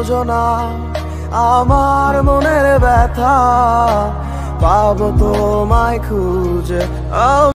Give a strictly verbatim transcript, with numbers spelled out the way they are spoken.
বোঝো না আমার মনের ব্যথা, পাবো তোমায় খুঁজে।